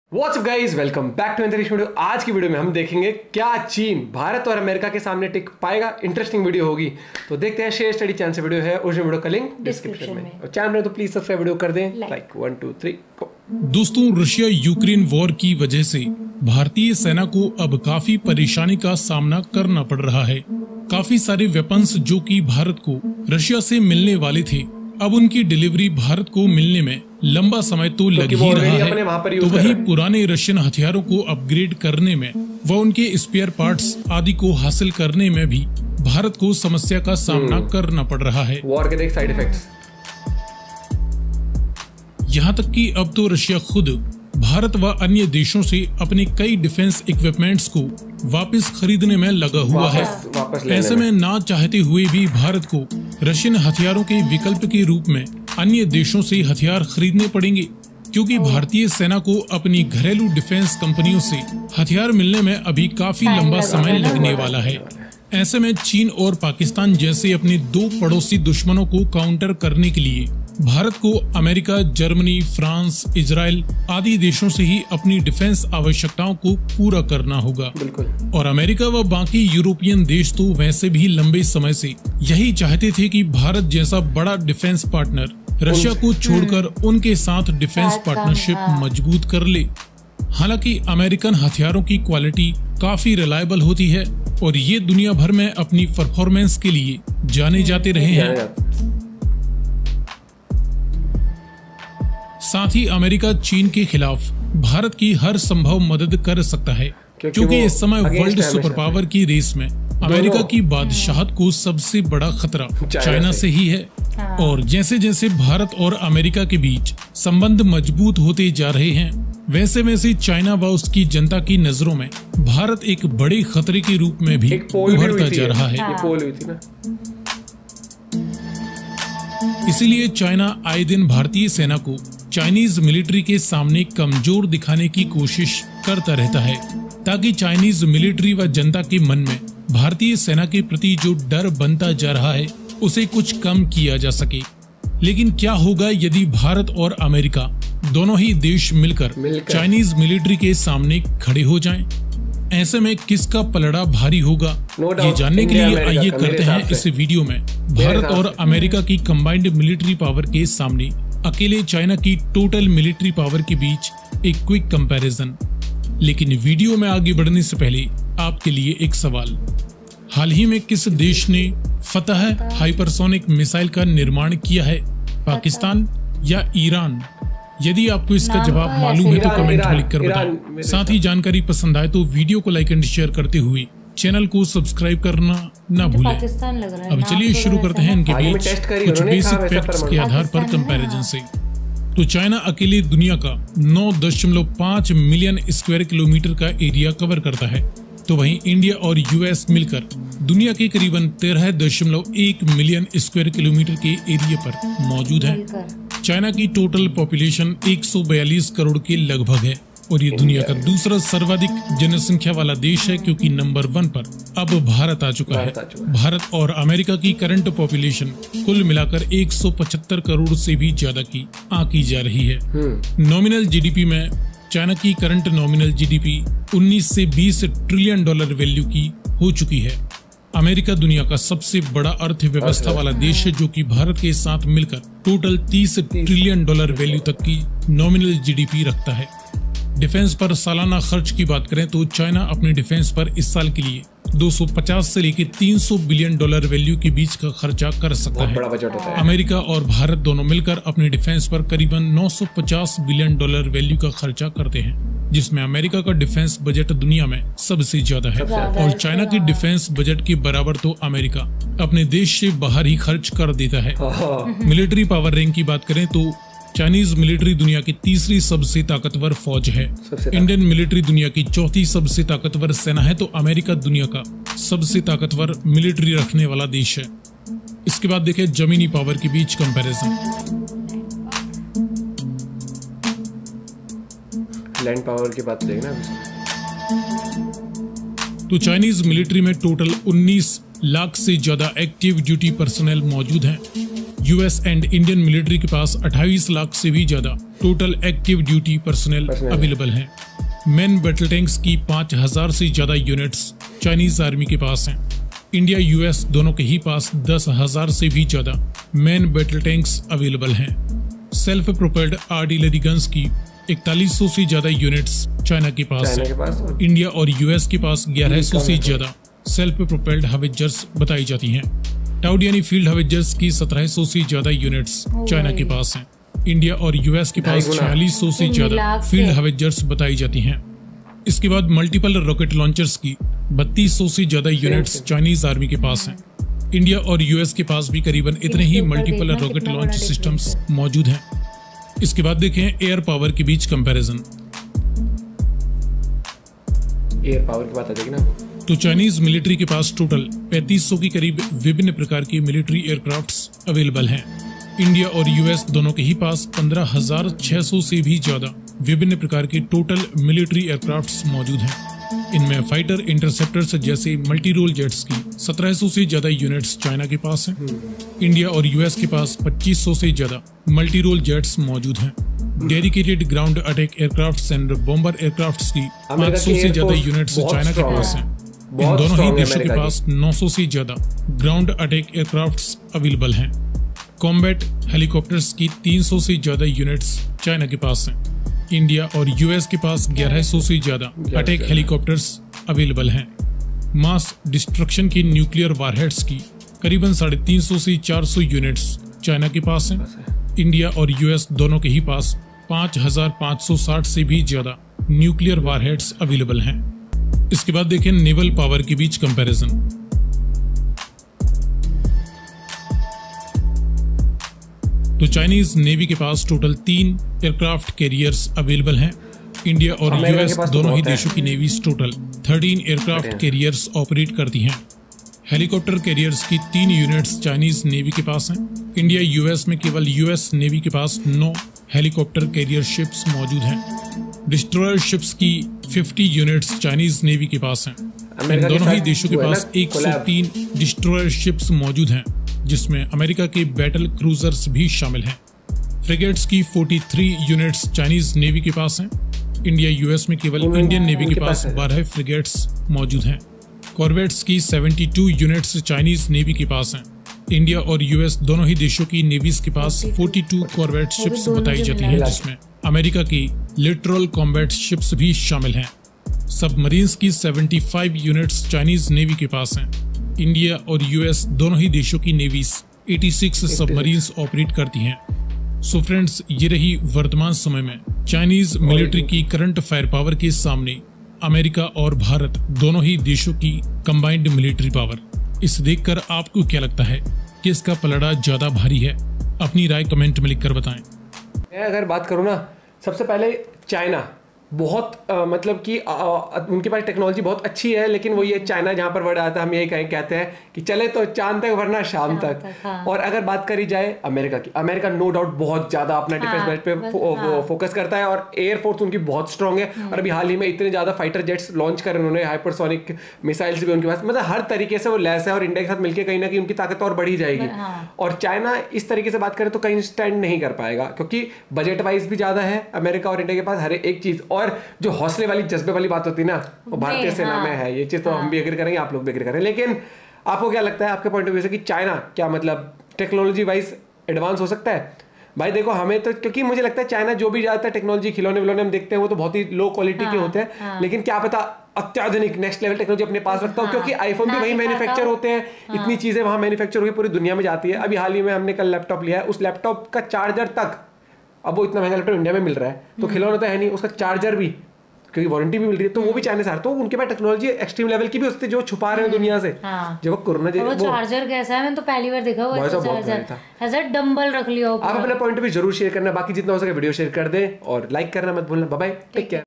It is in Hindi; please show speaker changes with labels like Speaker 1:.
Speaker 1: WhatsApp guys, welcome back to Antariksh video. आज की वीडियो में हम देखेंगे क्या चीन भारत और अमेरिका के सामने टिक पाएगा। इंटरेस्टिंग वीडियो होगी, तो देखते हैं। शेयर स्टडी चैनल से वीडियो है, उस वीडियो का लिंक डिस्क्रिप्शन में। और चैनल में तो प्लीज सब्सक्राइब वीडियो कर दें। Like 1 2 3 go.
Speaker 2: दोस्तों, रशिया यूक्रेन वॉर की वजह से भारतीय सेना को अब काफी परेशानी का सामना करना पड़ रहा है। काफी सारे वेपन्स जो कि भारत को रशिया से मिलने वाले थे, अब उनकी डिलीवरी भारत को मिलने में लंबा समय तो लग ही रहा है। तो वही पुराने रशियन हथियारों को अपग्रेड करने में व उनके स्पेयर पार्ट्स आदि को हासिल करने में भी भारत को समस्या का सामना करना पड़ रहा है।
Speaker 1: वॉर के देख साइड इफेक्ट्स।
Speaker 2: यहाँ तक कि अब तो रशिया खुद भारत व अन्य देशों से अपने कई डिफेंस इक्विपमेंट्स को वापस खरीदने में लगा हुआ है। ऐसे में ना चाहते हुए भी भारत को रशियन हथियारों के विकल्प के रूप में अन्य देशों से हथियार खरीदने पड़ेंगे, क्योंकि भारतीय सेना को अपनी घरेलू डिफेंस कंपनियों से हथियार मिलने में अभी काफी लंबा समय लगने वाला है। ऐसे में चीन और पाकिस्तान जैसे अपने दो पड़ोसी दुश्मनों को काउंटर करने के लिए भारत को अमेरिका, जर्मनी, फ्रांस, इजराइल आदि देशों से ही अपनी डिफेंस आवश्यकताओं को पूरा करना होगा। और अमेरिका व बाकी यूरोपियन देश तो वैसे भी लंबे समय से यही चाहते थे कि भारत जैसा बड़ा डिफेंस पार्टनर रशिया को छोड़कर उनके साथ डिफेंस पार्टनरशिप मजबूत कर ले। हालांकि अमेरिकन हथियारों की क्वालिटी काफी रिलायबल होती है और ये दुनिया भर में अपनी परफॉर्मेंस के लिए जाने जाते रहे हैं। साथ ही अमेरिका चीन के खिलाफ भारत की हर संभव मदद कर सकता है, क्योंकि इस समय वर्ल्ड सुपर पावर की रेस में अमेरिका की बादशाहत को सबसे बड़ा खतरा चाइना से ही है। और जैसे जैसे भारत और अमेरिका के बीच संबंध मजबूत होते जा रहे हैं, वैसे वैसे चाइना व उसकी जनता की नजरों में भारत एक बड़े खतरे के रूप में भी उभरता जा रहा है। इसीलिए चाइना आए दिन भारतीय सेना को चाइनीज मिलिट्री के सामने कमजोर दिखाने की कोशिश करता रहता है, ताकि चाइनीज मिलिट्री व जनता के मन में भारतीय सेना के प्रति जो डर बनता जा रहा है उसे कुछ कम किया जा सके। लेकिन क्या होगा यदि भारत और अमेरिका दोनों ही देश मिलकर चाइनीज मिलिट्री के सामने खड़े हो जाएं? ऐसे में किसका पलड़ा भारी होगा, ये जानने के लिए आइए करते हैं इस वीडियो में भारत और अमेरिका की कंबाइंड मिलिट्री पावर के सामने अकेले चाइना की टोटल मिलिट्री पावर के बीच एक क्विक कंपैरिजन। लेकिन वीडियो में आगे बढ़ने से पहले आपके लिए एक सवाल। हाल ही में किस देश ने फतह हाइपरसोनिक मिसाइल का निर्माण किया है, पाकिस्तान या ईरान? यदि आपको इसका जवाब मालूम है तो कमेंट में लिखकर बताएं। साथ ही जानकारी पसंद आए तो वीडियो को लाइक एंड शेयर करते हुए चैनल को सब्सक्राइब करना न भूलें। अब चलिए शुरू करते हैं इनके बीच कुछ बेसिक फैक्ट्स के आधार पर कंपैरिजन से। तो चाइना अकेले दुनिया का 9.5 मिलियन स्क्वायर किलोमीटर का एरिया कवर करता है, तो वहीं इंडिया और यूएस मिलकर दुनिया के करीबन 13.1 मिलियन स्क्वायर किलोमीटर के एरिया पर मौजूद है। चाइना की टोटल पॉपुलेशन 142 करोड़ के लगभग है और ये दुनिया का दूसरा सर्वाधिक जनसंख्या वाला देश है, क्योंकि नंबर 1 पर अब भारत आ चुका है। भारत और अमेरिका की करंट पॉपुलेशन कुल मिलाकर 175 करोड़ से भी ज्यादा की आंकी जा रही है। नॉमिनल जीडीपी में चाइना की करंट नॉमिनल जीडीपी 19 से 20 ट्रिलियन डॉलर वैल्यू की हो चुकी है। अमेरिका दुनिया का सबसे बड़ा अर्थव्यवस्था वाला देश है, जो कि भारत के साथ मिलकर टोटल 30 ट्रिलियन डॉलर वैल्यू तक की नॉमिनल जीडीपी रखता है। डिफेंस पर सालाना खर्च की बात करें तो चाइना अपने डिफेंस पर इस साल के लिए 250 से लेकर 300 बिलियन डॉलर वैल्यू के बीच का खर्चा कर सकता है।
Speaker 1: बड़ा बजट होता है।
Speaker 2: अमेरिका और भारत दोनों मिलकर अपने डिफेंस पर करीबन 950 बिलियन डॉलर वैल्यू का खर्चा करते हैं, जिसमें अमेरिका का डिफेंस बजट दुनिया में सबसे ज्यादा है। और चाइना के डिफेंस बजट के बराबर तो अमेरिका अपने देश से बाहर ही खर्च कर देता है। मिलिट्री पावर रैंक की बात करें तो चाइनीज मिलिट्री दुनिया की तीसरी सबसे ताकतवर फौज है। इंडियन मिलिट्री दुनिया की चौथी सबसे ताकतवर सेना है, तो अमेरिका दुनिया का सबसे ताकतवर मिलिट्री रखने वाला देश है। इसके बाद देखें जमीनी पावर के बीच कंपैरिजन।
Speaker 1: लैंड पावर की बात देखना
Speaker 2: तो चाइनीज मिलिट्री में टोटल 19 लाख से ज्यादा एक्टिव ड्यूटी पर्सनल मौजूद हैं। यूएस एंड इंडियन मिलिट्री के पास 28 लाख से भी ज्यादा total active duty personnel available हैं। मैन बैटल टैंक्स की 5000 से ज्यादा यूनिट्स चाइनीज आर्मी के पास हैं। इंडिया यूएस दोनों के ही पास 10,000 से भी ज्यादा मैन बैटल टैंक्स अवेलेबल हैं। सेल्फ प्रोपेल्ड आर्टिलरी गन्स की 4100 से ज्यादा यूनिट्स चाइना के पास हैं। इंडिया और यूएस के पास 1100 से ज्यादा सेल्फ प्रोपेल्ड हवेजर्स बताई जाती हैं। टाउड यानी फील्ड हवेजर्स की 1700 से ज्यादा यूनिट्स चाइना के पास हैं। इंडिया और यूएस के पास 4600 से ज्यादा फील्ड हवेजर्स बताई जाती हैं। इसके बाद मल्टीपल रॉकेट लॉन्चर्स की 3200 से ज्यादा यूनिट्स चाइनीज आर्मी के पास हैं। इंडिया और यूएस के पास भी करीबन इतने ही मल्टीपल रॉकेट लॉन्च सिस्टम्स मौजूद हैं। इसके बाद देखें एयर पावर के बीच कंपैरिजन।
Speaker 1: एयर पावर की बात आ जाएगी ना,
Speaker 2: तो चाइनीज मिलिट्री के पास टोटल 3500 के करीब विभिन्न प्रकार की मिलिट्री एयरक्राफ्ट्स अवेलेबल हैं। इंडिया और यूएस दोनों के ही पास 15,600 से भी ज्यादा विभिन्न प्रकार के टोटल मिलिट्री एयरक्राफ्ट्स मौजूद हैं। इनमें फाइटर इंटरसेप्टर्स जैसे मल्टी रोल जेट्स की 1700 से ज्यादा यूनिट्स चाइना के पास हैं। इंडिया और यूएस के पास 2500 से ज्यादा मल्टी रोल जेट्स मौजूद हैं। Dedicated ground attack aircrafts and bomber aircrafts की 500 से ज्यादा यूनिट्स चाइना के पास हैं। इन दोनों ही देशों के पास 900 से ज्यादा ग्राउंड अटैक एयरक्राफ्ट्स अवेलेबल हैं। कॉम्बैट हेलीकॉप्टर्स की 300 से ज्यादा यूनिट्स चाइना के पास हैं। इंडिया और यूएस के पास 1100 से ज्यादा अटैक हेलीकॉप्टर्स अवेलेबल हैं। मास डिस्ट्रक्शन की न्यूक्लियर वारहेड्स की करीबन 350 से 400 यूनिट्स चाइना के पास हैं। इंडिया और यूएस दोनों के ही पास 5560 से भी ज्यादा न्यूक्लियर वारहेड्स अवेलेबल हैं। इसके बाद देखें नेवल पावर के बीच कंपैरिजन। तो चाइनीज नेवी के पास टोटल 3 एयरक्राफ्ट कैरियर्स अवेलेबल हैं। इंडिया और यूएस दोनों ही देशों की navies total 13 aircraft carriers operate करती हैं। हेलीकॉप्टर कैरियर्स की 3 यूनिट्स चाइनीज नेवी के पास हैं। इंडिया यूएस में केवल यूएस नेवी के पास 9 हेलीकॉप्टर कैरियर शिप्स मौजूद हैं। डिस्ट्रॉयर शिप्स की 50 यूनिट्स चाइनीज नेवी के पास हैं। इन दोनों ही देशों के पास 103 डिस्ट्रॉयर शिप्स मौजूद हैं, जिसमें अमेरिका के बैटल क्रूजर्स भी शामिल हैं। फ्रिगेट्स की 43 यूनिट्स चाइनीज नेवी के पास हैं। इंडिया यूएस में केवल इंडियन नेवी के पास 12 फ्रिगेट्स मौजूद हैं। कॉर्वेट्स की 72 यूनिट्स चाइनीज नेवी के पास हैं। इंडिया और यूएस दोनों ही देशों की नेवीज के पास 42 कॉर्वेट शिप्स बताई जाती हैं, जिसमें अमेरिका की लिटरल कॉम्बैट शिप्स भी शामिल हैं। सबमरीन्स की 75 यूनिट्स चाइनीज नेवी के पास हैं। इंडिया और यूएस दोनों ही देशों की नेवीज 86 सबमरीन्स ऑपरेट करती हैं। सो फ्रेंड्स, ये रही वर्तमान समय में चाइनीज मिलिट्री की करंट फायर पावर के सामने अमेरिका और भारत दोनों ही देशों की कंबाइंड मिलिट्री पावर। इसे देखकर आपको क्या लगता है कि इसका पलड़ा ज्यादा भारी है? अपनी राय कमेंट में लिखकर बताएं।
Speaker 1: मैं अगर बात करूँ ना, सबसे पहले चाइना बहुत मतलब कि उनके पास टेक्नोलॉजी बहुत अच्छी है, लेकिन वो ये चाइना जहाँ पर वर्ड आता है हम यही कहते हैं कि चले तो चांद तक वरना शाम तक। हाँ। और अगर बात करी जाए अमेरिका की, अमेरिका नो डाउट बहुत ज़्यादा अपना डिफेंस बजट पे फोकस करता है और एयरफोर्स उनकी बहुत स्ट्रॉन्ग है। और अभी हाल ही में इतने ज़्यादा फाइटर जेट्स लॉन्च करे उन्होंने, हाइपरसोनिक मिसाइल्स भी उनके पास, मतलब हर तरीके से वो लैस है। और इंडिया के साथ मिलकर कहीं ना कहीं उनकी ताकत और बढ़ी जाएगी। और चाइना इस तरीके से बात करें तो कहीं स्टैंड नहीं कर पाएगा, क्योंकि बजट वाइज भी ज़्यादा है अमेरिका और इंडिया के पास हर एक चीज़। और जो हौसले वाली जज्बे वाली बात होती है ना, वो भारतीय सेना में है। ये चीज तो हम भी एग्री करेंगे, आप लोग भी एग्री करें। लेकिन आपको क्या लगता है, आपके पॉइंट ऑफ व्यू से, कि चाइना क्या मतलब टेक्नोलॉजी वाइज एडवांस हो सकता है? भाई देखो, हमें तो, क्योंकि मुझे लगता है चाइना जो भी ज्यादातर टेक्नोलॉजी खिलौने विलौने हम देखते हैं वो तो बहुत ही लो क्वालिटी के होते हैं। लेकिन क्या पता अत्याधुनिक नेक्स्ट लेवल टेक्नोलॉजी अपने पास रखता हूँ, क्योंकि आईफोन भी वही मैन्युफैक्चर होते हैं। इतनी चीजें वहां मैन्युफैक्चर होकर पूरी दुनिया में जाती है। अभी हाल ही में हमने कल लैपटॉप लिया है, उस लैपटॉप का चार्जर तक, अब वो इतना महंगा लैपटॉप इंडिया में मिल रहा है, तो खिलौना तो है नहीं, उसका चार्जर भी, क्योंकि वारंटी भी मिल रही है, तो वो भी चाइना से आ रहा है। तो उनके पास टेक्नोलॉजी एक्सट्रीम लेवल की भी होती है जो छुपा रहे हैं दुनिया से। जब वो कोरोना
Speaker 3: वो चार्जर कैसा है, मैंने तो पहली बार देखा। वो चार्जर ऐसा डंबल रख लिया।
Speaker 1: आप अपना पॉइंट भी जरूर शेयर करना, बाकी जितना हो सके वीडियो शेयर कर दें और लाइक करना मत भूलना। Bye bye, take care.